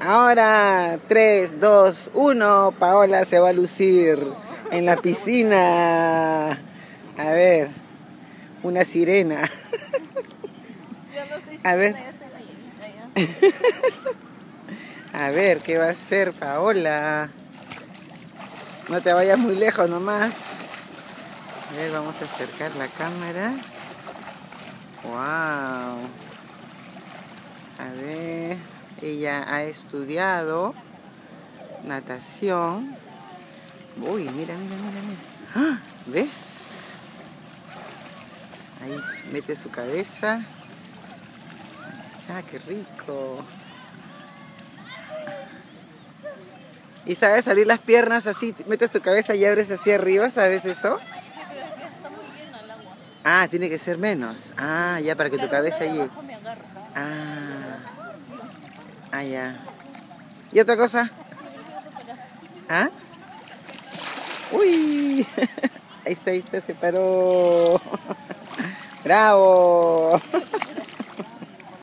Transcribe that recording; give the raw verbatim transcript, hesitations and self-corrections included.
Ahora, tres, dos, uno, Paola se va a lucir en la piscina. A ver, una sirena. Yo no estoy A ver. sirena, yo estoy ballenita ya. A ver, ¿qué va a hacer Paola? No te vayas muy lejos nomás. A ver, vamos a acercar la cámara. Wow. A ver, ella ha estudiado natación. Uy, mira, mira, mira, mira. ¡Ah! ¿Ves? Ahí mete su cabeza. Ahí está, qué rico. ¿Y sabes abrir las piernas así? Metes tu cabeza y abres hacia arriba, ¿sabes eso? Sí, pero es que está muy llena el agua. Ah, tiene que ser menos. Ah, ya, para que tu cabeza llegue. llegue. Ah, ah, ya. ¿Y otra cosa? ¿Ah? ¡Uy! Ahí está, ahí está, se paró. ¡Bravo!